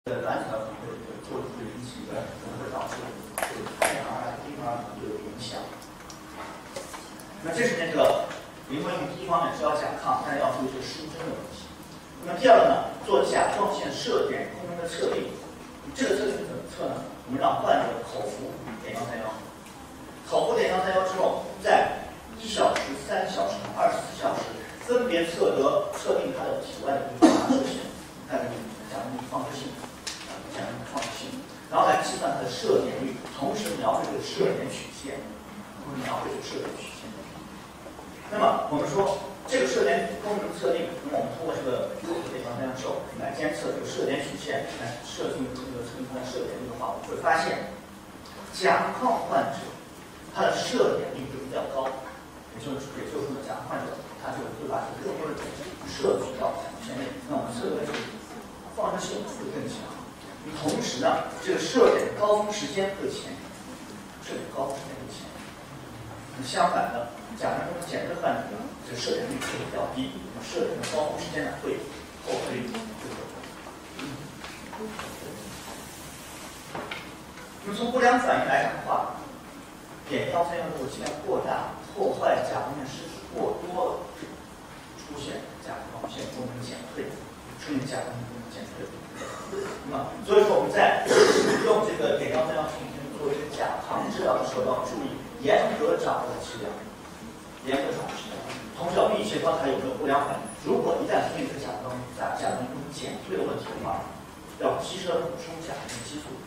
卵子可能会做出引起的，可能会导致对胎儿婴儿有影响。那这是那个临床第一方面是要甲亢，但是要注意这个失真的问题。那么第二个呢，做甲状腺射点功能的测定，这个测定怎么测呢？我们让患者口服碘幺三幺，口服碘幺三幺之后，在1小时、3小时、24小时分别测定它的体外的放射性，看讲的放射性，讲的放射性，然后来计算它的射点率，同时描绘这个射点曲线，那么我们说这个射点功能测定，那么我们通过这个口服碘幺三幺之后来监测这个射点曲线，来测定它的射点率的话，我们会发现甲亢患者他的射点率就比较高，也就是说呢，甲亢患者他就会把更多的射取到甲状腺内，那我们测的是放射性会更强。同时呢，这个射点高峰时间会前，相反的，甲状腺减弱患者呢，这个射点率会比较低，射点的高峰时间呢会后推。那么从不良反应来讲的话，碘幺三幺如果剂量过大，破坏甲状腺失去过多了，出现甲状腺功能减退，那么所以说我们在用这个碘幺三幺作为甲亢治疗的时候，要注意严格掌握剂量，同时要密切观察有没有不良反应。如果一旦出现这个甲状腺功能减退的问题的话，要及时的补充甲状腺激素，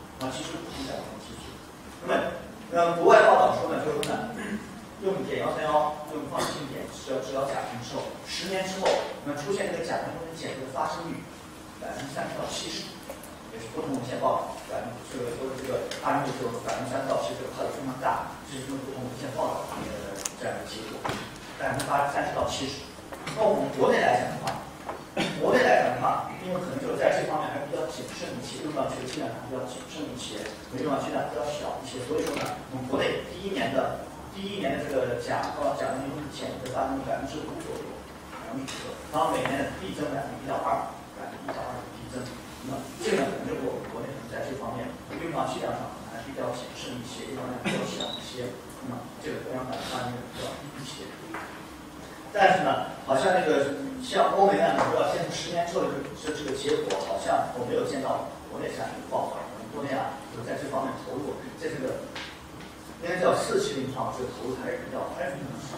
那么国外报道说呢，就是说呢，用碘幺三幺用放射性碘治疗甲亢之后，10年之后，那么出现这个甲状腺减退的发生率30%到70%，也是不同文献报道，这个发生率就30%到70%，差距非常大，这是用不同文献报道这样的结果，30%到70%。那我们国内来讲的话，因为可能就是在这方面还是比较谨慎一些，用到这个剂量还是比较谨慎一些，用到剂量比较小一些，所以说呢，我们国内第一年的这个甲状腺减退发生率5%左右，然后每年的递增1%到2%的递增。那么这个呢，可能就是我们国内在这方面用到剂量上还是比较谨慎一些，用量比较小一些，那么这个不良反应发生率比较低一些。但是呢，好像像欧美那种要坚持10年之后这个结果，好像我没有见到国内这样一个报告。国内就在这方面投入，在这个应该叫4期临床，这个投入还是非常少。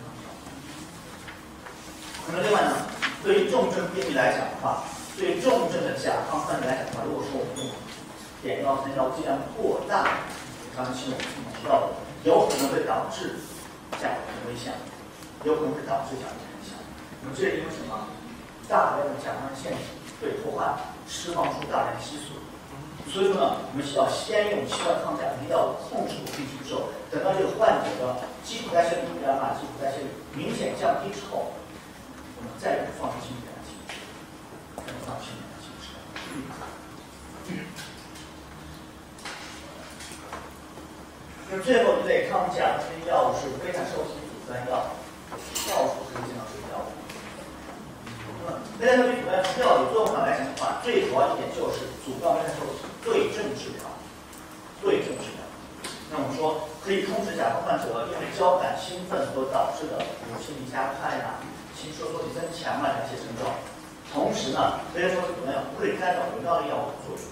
那么另外呢，对于重症病例来讲的话，对于重症的甲亢患者来讲的话，如果说我们用碘幺三幺剂量过大，刚才我们提到的，有可能会导致甲状腺危险。那么这是因为什么？大量的甲状腺体被破坏，释放出大量激素。所以说呢，我们需要先用器官抗甲状腺药物控制住病情之后，等到这个患者的基础代谢率明显降低之后，我们再用放射性碘来进行治疗。那么最后一类抗甲状腺药物是非他受体阻断药。药物可以经常睡觉。那么非他受体阻断药理作用上来讲的话，最主要一点就是阻断非他受体对症治疗。那我们说可以控制甲亢患者因为交感兴奋所导致的心率加快心收缩体增强这些症状。同时呢，非他受体阻断药不会干扰有效的药物作用，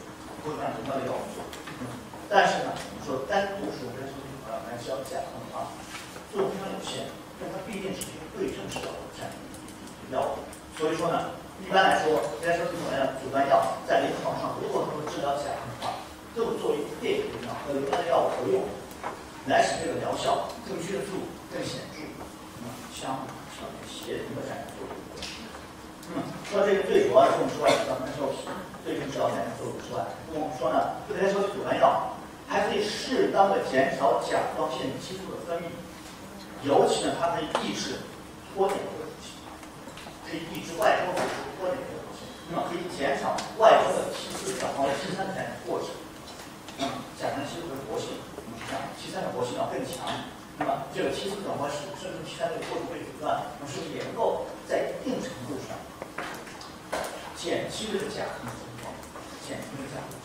但是呢，我们说单独使用非他受体阻断药来治疗甲亢的话，作用非常有限。但它毕竟是一个对症治疗的这样一个药物，所以说呢，一般来说，非他受体阻断药在临床上，如果能够治疗甲亢的话，都作为配合药和有关的药物合用，来使这个疗效更迅速、更显著，那么相协同的这样一个作用。说这个最主要的作用之外，咱们说对症治疗这样的作用之外，我们说呢，非他受体阻断药还可以适当的减少甲状腺激素的分泌。尤其呢，它可以抑制脱碘的活性，可以抑制外周反出脱碘的活性，那么可以减少外周的T4转化为T3的这样的过程。那么甲状腺激素的活性，T3的活性要更强。那么这个T4转化甚至T3的过程被阻断，那么是不是也能够在一定程度上减轻这个甲亢的症状，减轻一个假的。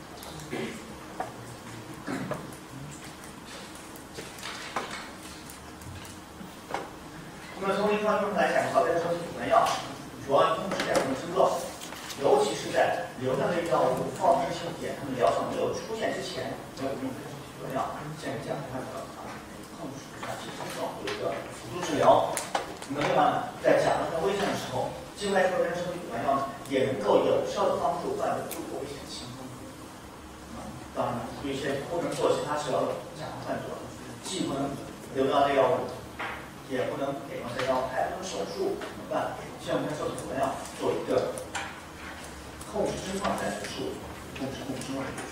那么从临床用途来讲的话，贝塔受体阻断药主要控制两种症状，尤其是在流量类药物放射性点它们疗效没有出现之前，没有用贝塔受体阻断药，建议这样患者控制一下其症状，有一个辅助治疗。那么另外呢，在甲状腺危险的时候，静脉脱贝塔受体阻断药呢，也能够有效的帮助患者度过危险期。当然，对一些不能做其他治疗的甲状患者，既不能流量类药物，也不能给到这药，还不能手术，怎么办？像我们受体阻断药做一个控制症状再手术，控制症状再手术。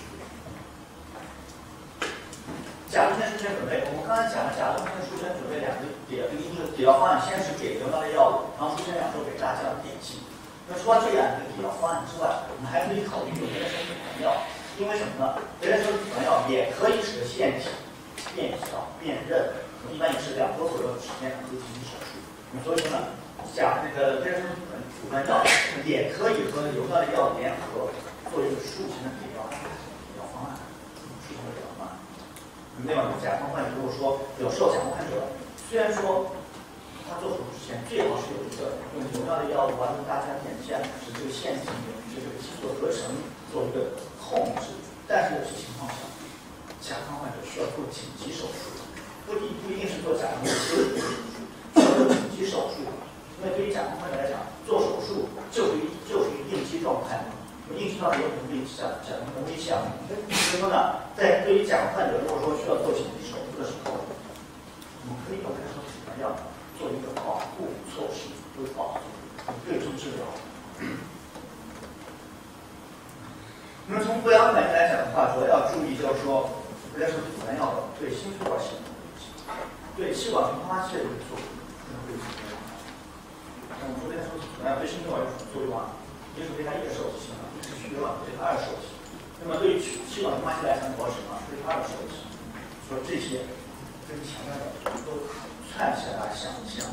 甲状腺术前准备，我们刚才讲了甲状腺术前准备两个点，一个是给药方案，先是给流量类药物，然后术前2周给大降碘气。那除了这两个给药方案之外，我们还可以考虑用别的受体阻断药。因为什么呢？别的受体阻断药也可以使得腺体变小变韧，一般也是2周左右的时间可以进行手术。所以说呢，像这个别的受体阻断药也可以和流量类药物联合做一个术前的给药方案，术前的给药方案。另外，甲状患者如果说有受甲状患者，虽然说他做手术之前最好是有一个用流量类药物啊，用大降碘剂啊，使这个腺体使这个激素合成做一个控制，但是有些情况下，甲状患者需要做紧急手术，不一定是做甲状腺切除手术，需要做紧急手术。因为对于甲状患者来讲，做手术就是一应激状态，应激状态有可能对甲状腺危险。所以说呢，在对于甲状患者如果说需要做紧急手术的时候，我们可以用这个受体阻断药做一个保护措施，就是保护对症治疗。那么从不良反应来讲的话，主要注意就是说，不良受体阻断药对心血管系统的影响，对气管平滑器的一个作用，可能会有什么样？那我们说不良受体阻断药对心血管有什么作用啊？一个是对它1个受体性啊，一个是血管对它2受体。那么对于气管平滑器来讲，主要什么？对它2受体。说这些跟前面的都串起来想一想。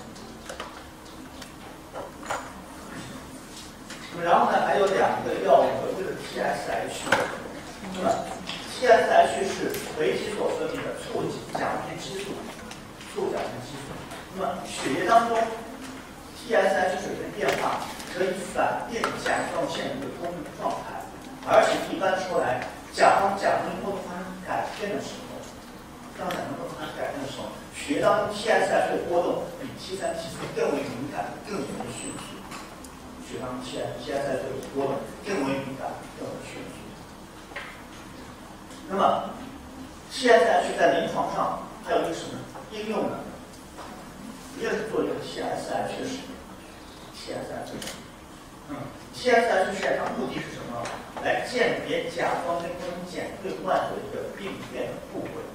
然后呢，还有2个药物，一个是 TSH。那么 TSH 是维基所分泌的促甲状腺激素，促甲状腺激素。那么血液当中 TSH 水平变化可以反映甲状腺的功能状态，而且一般说来，甲状腺功能发生改变的时候，当甲状腺功能发生改变的时候，血液当中 TSH 的波动比 T3、T4更为敏感，更为迅速。血当 TSH 的波动更为敏感，更为迅速。那么 TSH 在临床上还有一个什么应用呢？一个是做一个 TSH 实验 ，TSH 实验它目的是什么？来鉴别甲状腺功能减退患者的一个病变的部位，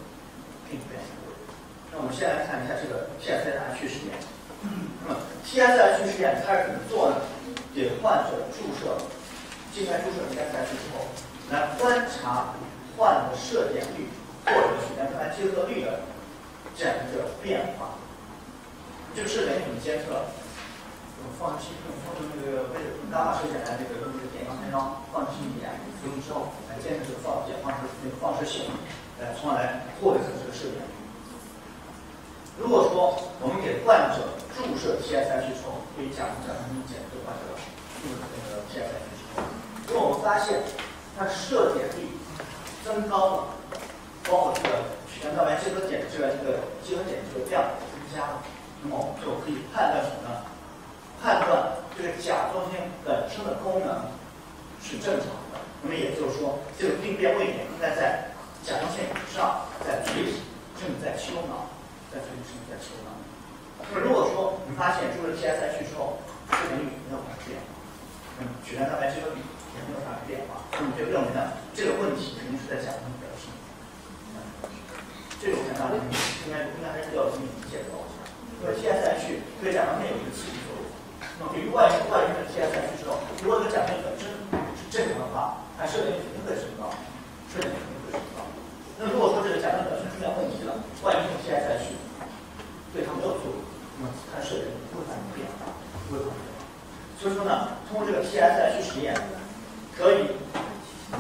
那我们先来看一下这个 TSH 实验。那么 TSH 实验它是怎么做呢？给患者注射静脉注射 TSH 之后，来观察患者摄点率或者血浆蛋白结合率的这样一个变化。这个摄点率怎么监测？放射器用那个伽马射线来用这个碘氧三氧放射性碘服用之后，来监测这个放射性，从而来获得这个摄点率。如果说我们给患者注射 TSH 之后，对于甲状腺减退患者注射TSH 之后，如果我们发现它的摄点率增高了，包括这个血浆蛋白结合点这个结合点这个量增加了，那么我们就可以判断什么呢？判断这个甲状腺本身的功能是正常的，那么也就是说，这个病变位点应该在甲状腺以上，在椎体，甚至在丘脑。在这里是在球上。那么如果说你发现注射 TSH 之后，摄点率没有发生变化，那么血浆蛋白结合比也没有发生变化，那么就认为呢，这个问题肯定是在甲状腺表现。这种情况应该还是要进行理解的。因为 TSH 对甲状腺有一个刺激作用。那么对于外源的 TSH 之后，如果这个甲状腺本身是正常的话，它摄点率肯定会升高，摄点率肯定会升高。那如果说这个甲状腺本身出现问题了，外源的 TSH 对它没有作用，那么它摄点不会发生变化，不会发生变化。所以说呢，通过这个 TSH 实验，可以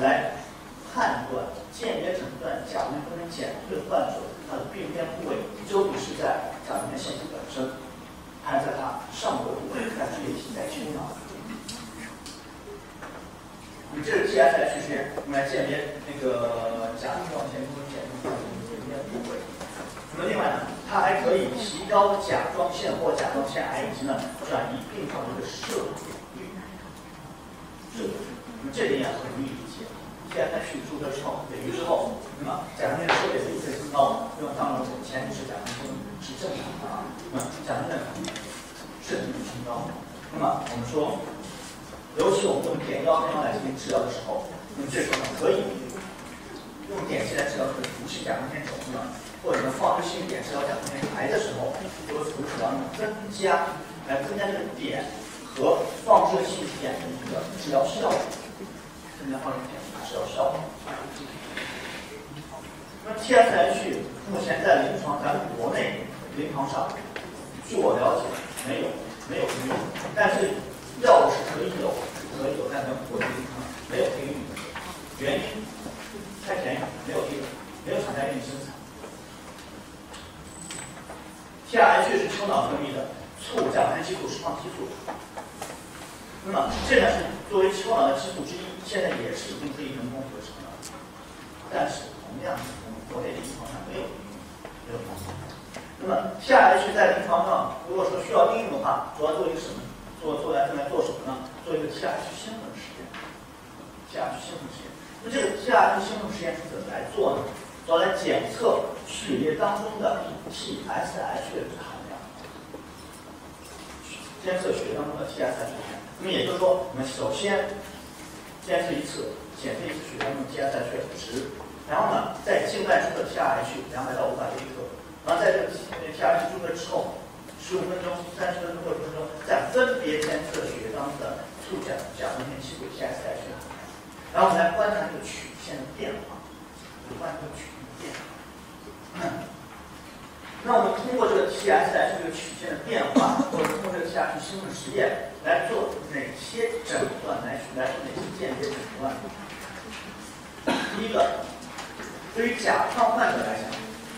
TSH 实验，我们来鉴别那个甲状腺功能检测部位。那么另外呢，它还可以提高甲状腺或甲状腺癌以及呢转移病灶的摄入率。那么这点也很容易理解。TSH 注射之后等于之后，那么甲状腺收敛的一次增高，那么当然前提是甲状腺是正常的啊。那么甲状腺是升高。那么我们说，尤其我们用碘药来进行治疗的时候，那么这时候呢可以用碘剂来治疗这个毒性甲状腺肿呢，或者呢放射性碘治疗甲状腺癌的时候，这个从治疗呢增加这个碘和放射性碘的一个治疗效果，增加放射性碘的治疗效果。那么 TSH 目前在临床，咱们国内临床上，据我了解没有应用，但是药物是可以有，但是国内临床没有这个应用，原因太便宜，没有厂家愿意生产。TSH 是丘脑分泌的促甲状腺激素释放激素，那么这呢是作为丘脑的激素之一，现在也是已经可以人工合成了，但是同样我们国内临床上没有应用，那么 TSH 在临床上，如果说需要应用的话，主要做一个什么？做什么呢？做一个 TSH 兴奋实验。TSH 兴奋实验。那这个 TSH 兴奋实验是怎么来做呢？主要来检测血液当中的 TSH 的含量，监测血液当中的 TSH 含量。那么也就是说，我们首先检测一次血液当中的 TSH 值，然后呢，在静脉注射 TSH 200到500微克，然后在这个 TSH 注射之后，15分钟、30分钟、60分钟，再分别监测血液当中的促甲状腺激素 TSH 的含量，然后我们来观察这个曲线的变化，那我们通过这个 TSH 这个曲线的变化，或者通过这个 TSH 兴奋实验来做哪些诊断，来做哪些鉴别诊断？第一个，对于甲亢患者来讲，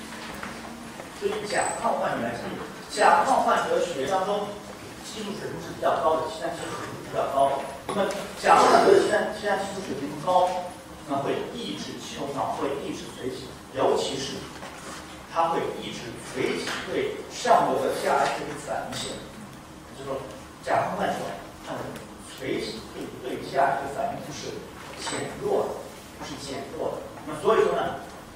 甲亢患者血液当中激素水平是比较高的，七三激素水平比较高的。那么甲亢患者的七三激素水平高，那会抑制丘脑，会抑制髓体，尤其是它会抑制髓体对上游的 TSH 的反应性。也就是说，甲亢患者他的髓体对 TSH 的反应是减弱的。那么所以说呢，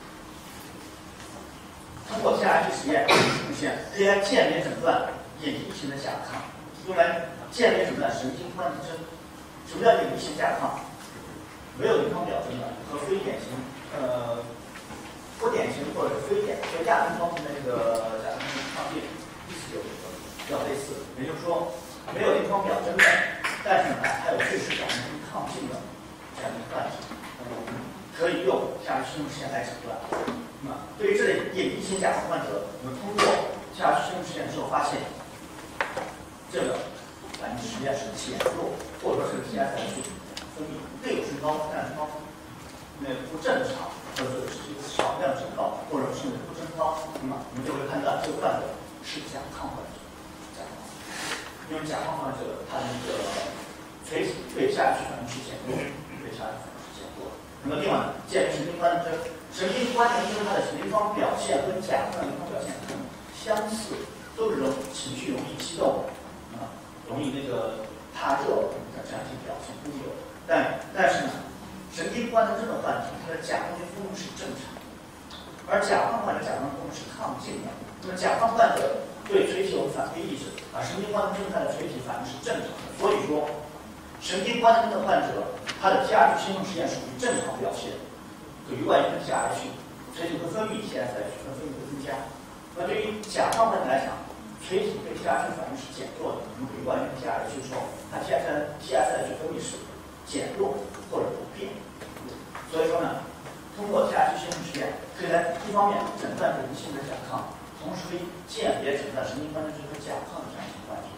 通过 TSH 实验出现，可以来鉴别诊断隐蔽型的甲亢，用来鉴别诊断神经官能症。什么叫隐蔽型甲亢？没有临床表征的和非典型，不典型或者是非典和亚临床型的这个甲状腺亢进意思比较类似，也就是说没有临床表征的，但是呢还有确实甲状腺亢进的这样一个患者，可以用TSH兴奋实验来诊断。那么对于这类隐蔽型甲亢患者，我们通过TSH兴奋实验之后发现，这个反应实验是减弱，或者说是 TSH 分泌略有升高，但是不正常，或者说是一个少量升高，或者甚至不升高，那么我们就会判断这个患者是甲亢患者。因为甲亢患者他的一个垂体对 TSH 反应是减弱，那么另外，鉴别神经官能症，神经官能症它的临床表现跟甲亢的临床表现很相似，都是情绪容易激动，容易怕热这样一些表现都有。但是呢，神经官能症的患者，他的甲状腺功能是正常的，而甲亢患者甲状腺功能是亢进的。那么甲亢患者对垂体有反馈抑制，而神经官能症它的垂体反应是正常的。所以说，神经官能症的患者，他的 TSH 兴奋实验属于正常表现，可与外因的 TSH， 垂体会分泌 TSH， 分泌会增加。那对于甲亢患者来讲，垂体对 TSH 反应是减弱的，可与外因的 TSH 之后，它 TSH 分泌是减弱或者不变。所以说呢，通过 TSH 兴奋实验，可以来一方面诊断隐蔽性的甲亢，同时可以鉴别诊断神经官能症和甲亢的这样一个关系。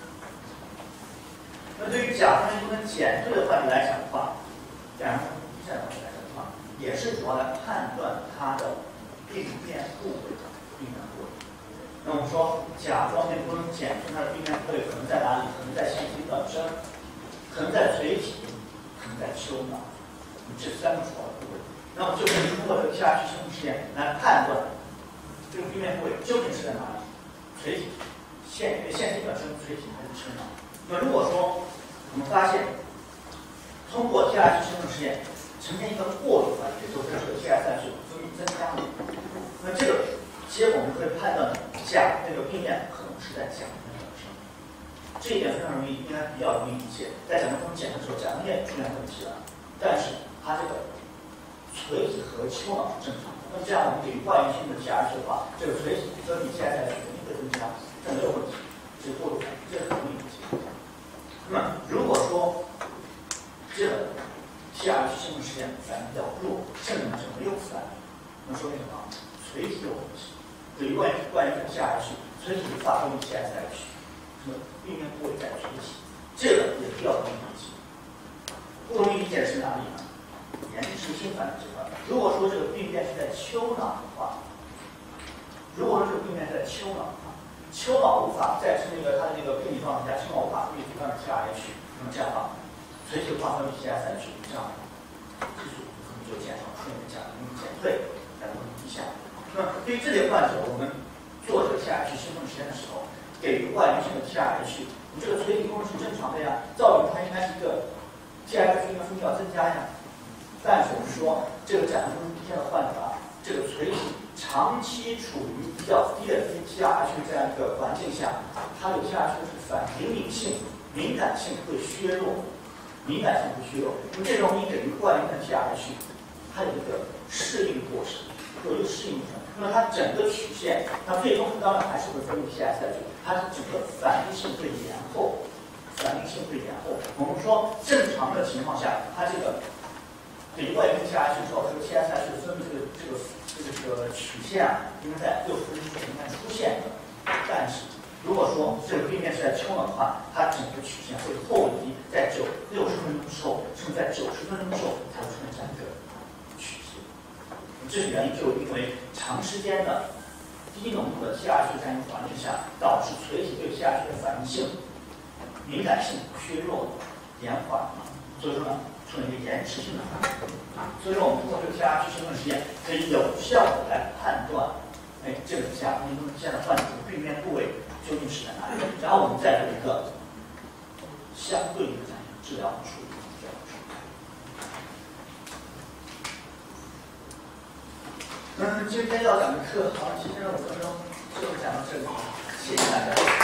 那对于甲状腺功能减退的患者来讲的话，甲状腺一线患者来讲的话，也是主要来判断它的病变部位的病变部位。那我们说甲状腺功能减退它的病变部位可能在哪里？可能在腺体本身，可能在髓体，可能在丘脑。 这3个主要的部位。那么就可以通过这个下压区生物实验来判断这个病变部位究竟是在哪里，垂体、线体本身、垂体还是撑脑。那如果说我们发现通过下压区生物实验呈现一个过度反应，就是这个 TS3分泌增加了，那这个结果我们可以判断那个病变可能是在甲状腺上。这一点非常容易，应该比较容易理解。在甲状腺检测的时候，甲状腺出现问题了，但是它这个垂体和丘脑是正常的。那么这样我们给予外源性的 TRH 的话，这个垂体分泌 TSH 肯定会增加，这没有问题。这个过度反应，这是很容易理解。那么如果说这个 TRH 生物实验反应比较弱，甚至是没有反应，那说明什么？垂体有问题。对于外源性 TRH， 垂体无法分泌 TSH， 什么病变部位在垂体，这个也比较容易理解。不容易理解的是哪里呢？延迟性反应这块。如果说这个病变是在丘脑的话，丘脑无法在它的那个病理状态下，丘脑无法分泌足量的 TRH， 那么这样的话，垂体无法分泌 TSH， 这样激素可能就减少，出现甲状腺减退，甲状腺低下。那么对于这类患者，我们做这个 TRH 兴奋实验的时候，给予外源性的 TRH， 你这个垂体功能是正常的呀，照理它应该是一个 TRH 应该分泌要增加呀。但是我们说，这个甲状腺低下的患者啊，这个垂体长期处于比较低的 TRH 这样一个环境下，它的 TRH 是反灵敏性、敏感性会削弱，那么这种你给予外源的 TRH， 它有一个适应过程，有一个适应过程。那么它整个曲线，它最终当然还是会分泌 TSH， 它整个反应性会延后。我们说正常的情况下，它这个给予外源 TRH 之后，这个 TSH 的分泌这个曲线啊，应该在60分钟之前应该出现的。但是如果说这个病变是在丘脑的话，它整个曲线会后移，在60分钟之后，甚至在90分钟之后才会出现这样一个曲线。这是原因，就因为长时间的低浓度的 TRH 这样一个环境下，导致垂体对 TRH 的反应性、敏感性削弱、延缓，所以说呢，出现一个延迟性的反应。所以说，我们通过这个 TRH 兴奋实验，可以有效的来判断，这个甲状腺功能低下的患者的病变部位究竟是在哪里，然后我们再做一个相对应的治疗和处理。今天要讲的课好像7分钟5分钟，就讲到这里，谢谢大家。